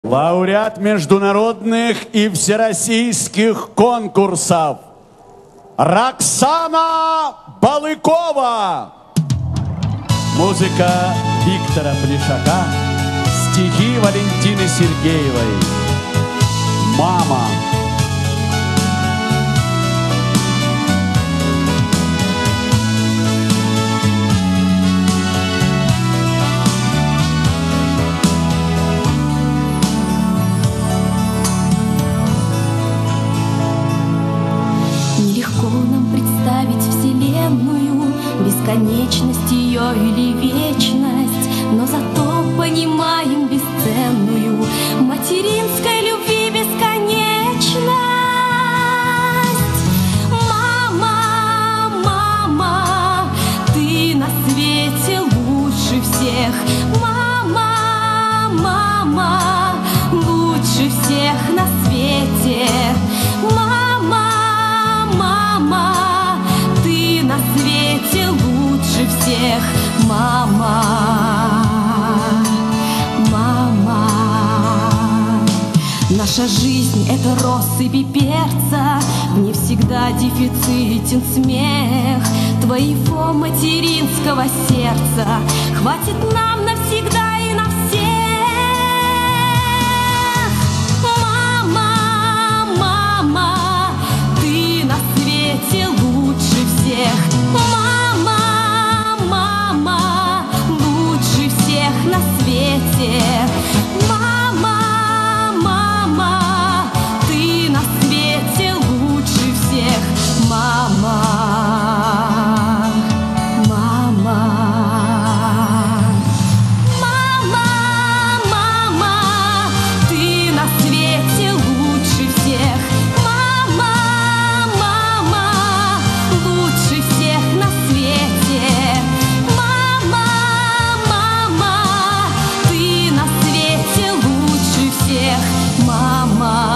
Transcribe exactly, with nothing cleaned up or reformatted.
Лауреат международных и всероссийских конкурсов Роксана Балыкова. Музыка Виктора Плешака, стихи Валентины Сергеевой. «Мама». Нелегко нам представить Вселенную, бесконечность ее или вечность, но зато понимаем бесценную материнской любви бесконечность. Мама, мама, ты на свете лучше всех. Мама, мама, лучше всех на свете. Мама, мама, ты на свете лучше всех. Мама, мама. Наша жизнь — это россыпи перца, в ней всегда дефицитен смех. Твоего материнского сердца хватит нам навсегда и на всех. Мама, мама, ты на свете лучше всех. Мама, мама, лучше всех на свете. Мама, мама, ты на свете лучше всех. Мама, мама. Мама, мама, ты на свете лучше всех. Мама, мама, лучше всех на свете. Мама, мама, ты на свете лучше всех. Мама.